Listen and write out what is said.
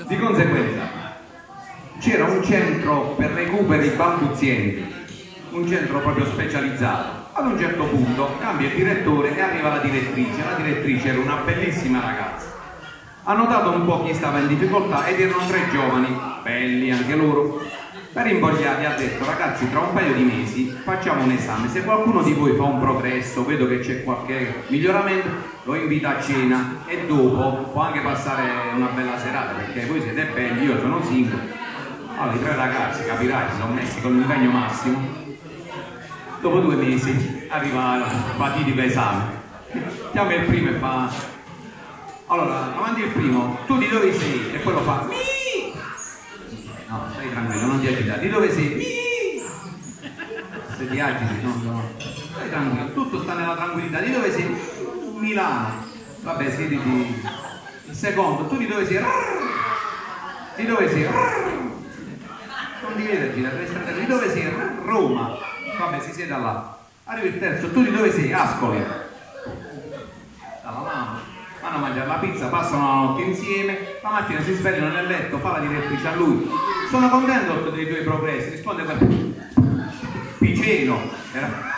Di conseguenza c'era un centro per recuperi balbuzienti, un centro proprio specializzato. Ad un certo punto cambia il direttore e arriva la direttrice. La direttrice era una bellissima ragazza. Ha notato un po' chi stava in difficoltà ed erano 3 giovani, belli anche loro. Per invogliarli ha detto: ragazzi, tra un paio di mesi facciamo un esame, se qualcuno di voi fa un progresso, vedo che c'è qualche miglioramento, lo invita a cena e dopo può anche passare una bella serata, perché voi siete belli, io sono single. Allora i 3 ragazzi, capirai, si sono messi con l'impegno massimo. Dopo 2 mesi arriva il fatidico esame. Chiama il primo e fa: allora, avanti il primo, tu di dove sei? E quello fa: no, stai tranquillo, non ti agitare. Di dove sei? Se ti agiti, no. Stai tranquillo, tutto sta nella tranquillità. Di dove sei? Milano. Vabbè, siediti. Il secondo, tu di dove sei? Di dove sei? Non ti devi agitare, devi stare tranquillo. Di dove sei? Roma. Vabbè, si siede là. Arriva il terzo, tu di dove sei? Ascoli. Dalla mano. Vanno a mangiare la pizza, passano la notte insieme, la mattina si svegliano nel letto, fa la direttrice a lui: sono contento dei tuoi progressi, risponde per Piceno, era